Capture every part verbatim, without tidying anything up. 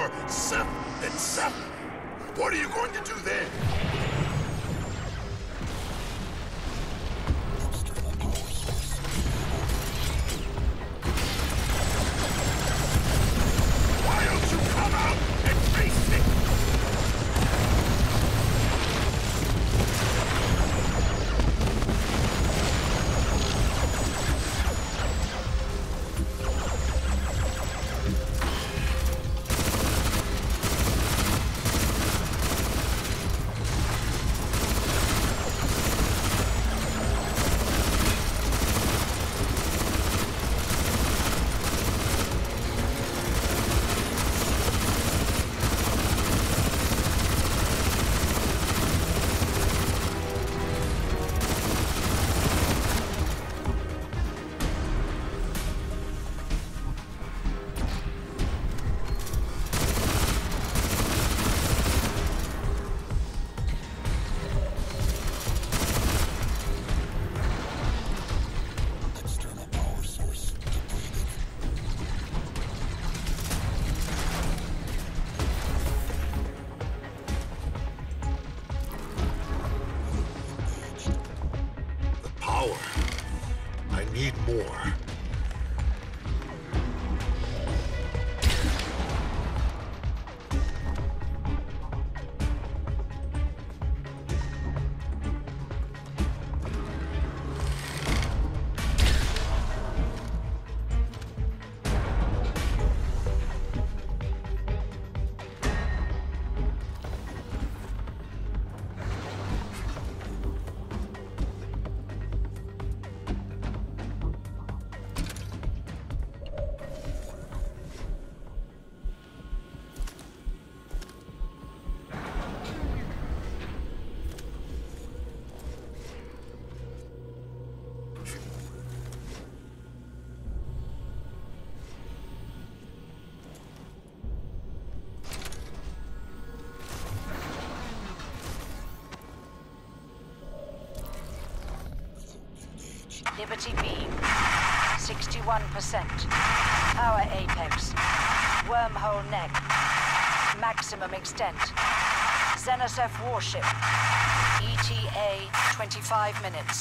more Sith than Sith. What are you going to do then? Why don't you come out and face it? I need more. Liberty beam, sixty-one percent. Power apex. Wormhole neck. Maximum extent. Xenoseph warship. E T A, twenty-five minutes.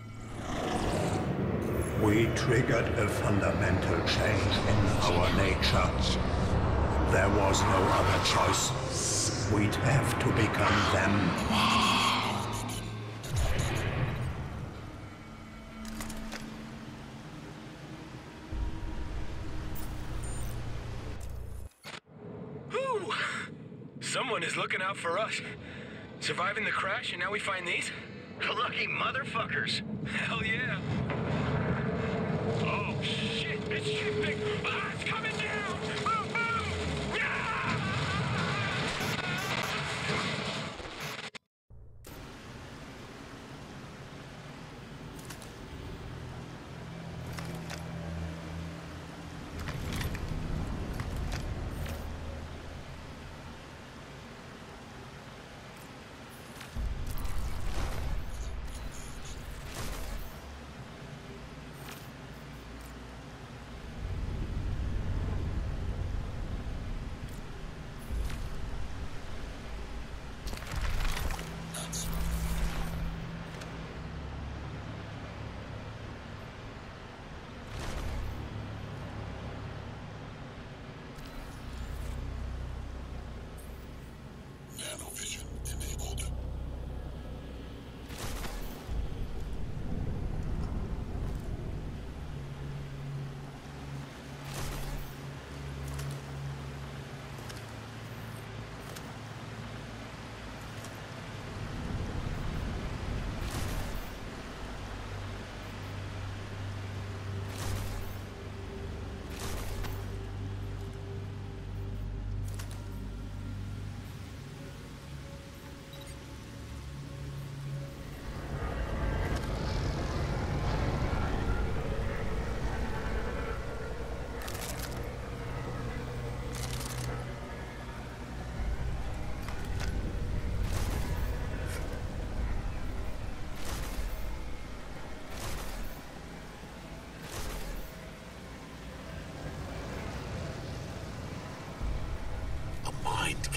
We triggered a fundamental change in our nature. There was no other choice. We'd have to become them. Someone is looking out for us. Surviving the crash, and now we find these? Lucky motherfuckers. Hell yeah. Oh, shit, it's shifting. Ah, it's coming down. Move, move. Yeah!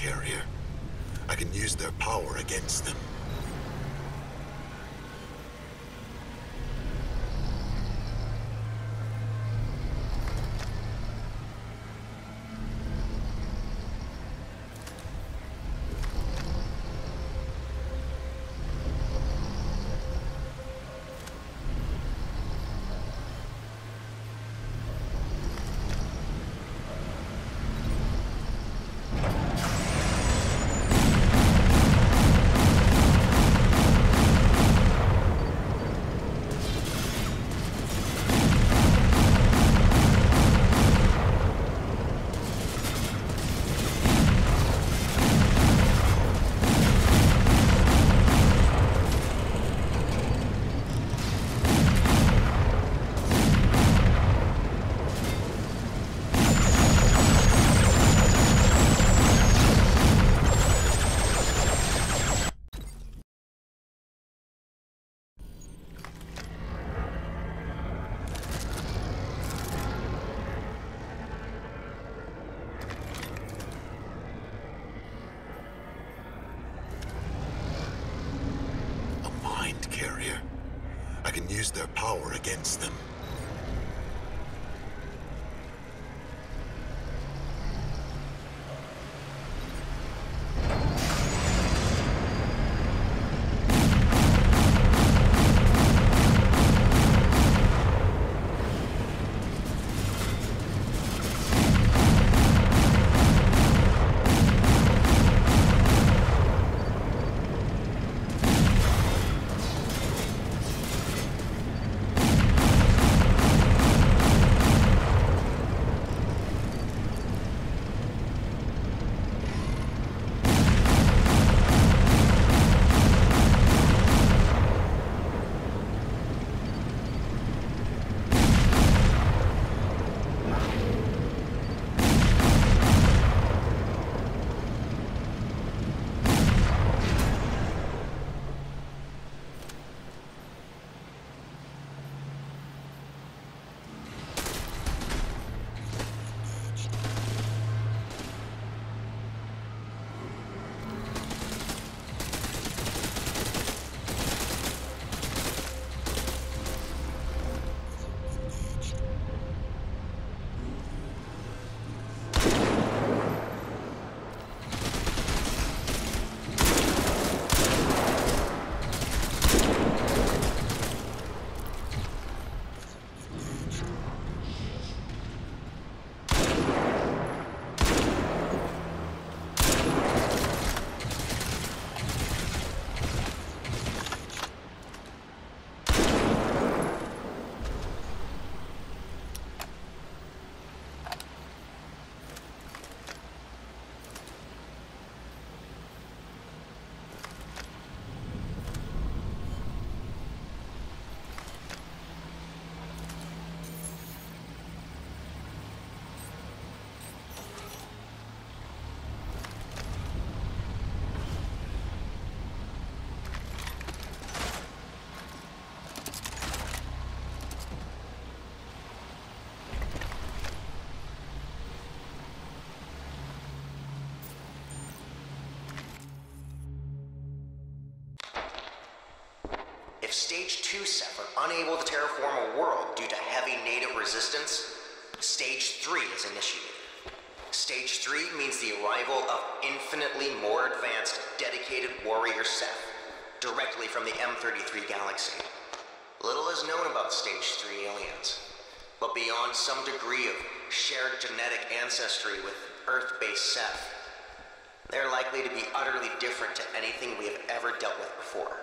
carrier. I can use their power against them. I can use their power against them. If Stage two Ceph are unable to terraform a world due to heavy native resistance, Stage three is initiated. Stage three means the arrival of infinitely more advanced, dedicated warrior Ceph, directly from the M thirty-three galaxy. Little is known about Stage three aliens, but beyond some degree of shared genetic ancestry with Earth-based Ceph, they're likely to be utterly different to anything we have ever dealt with before.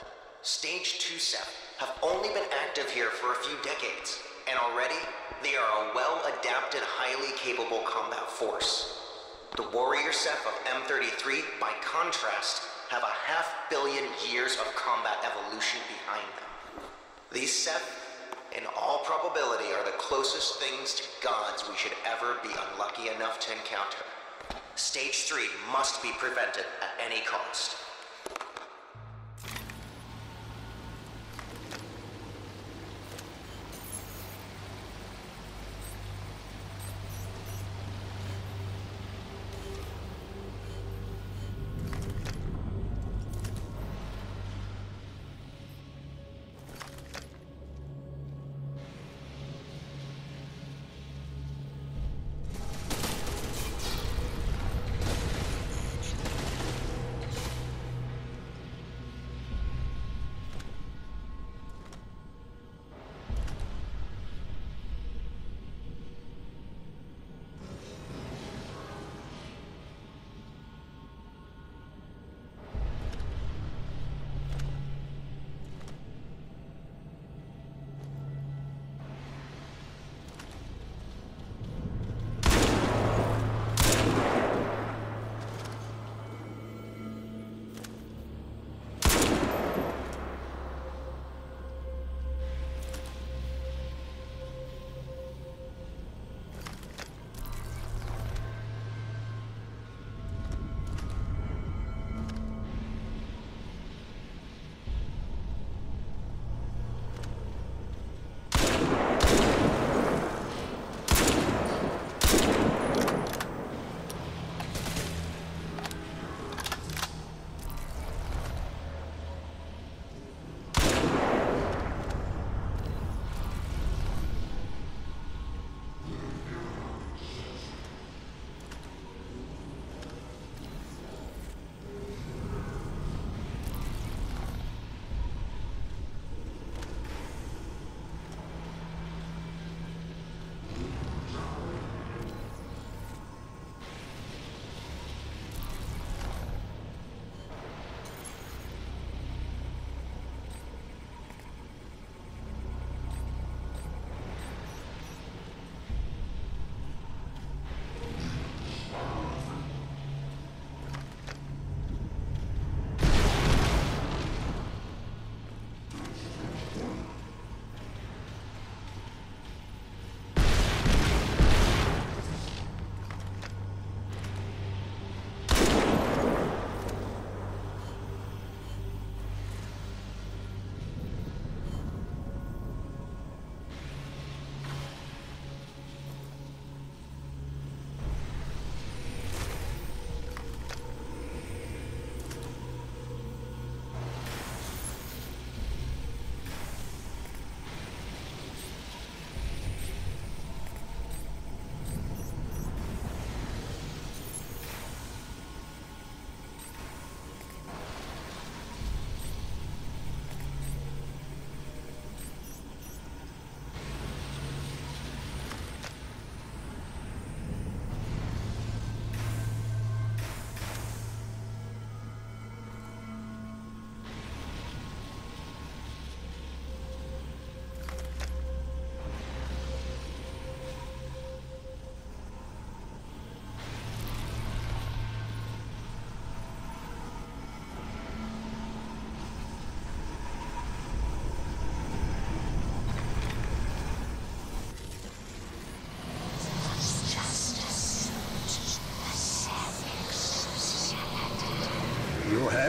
Stage two Ceph have only been active here for a few decades, and already they are a well-adapted, highly capable combat force. The warrior Ceph of M thirty-three, by contrast, have a half billion years of combat evolution behind them. These Ceph, in all probability, are the closest things to gods we should ever be unlucky enough to encounter. Stage three must be prevented at any cost.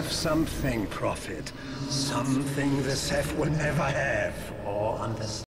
have something, Prophet. Something the Ceph will never have or understand.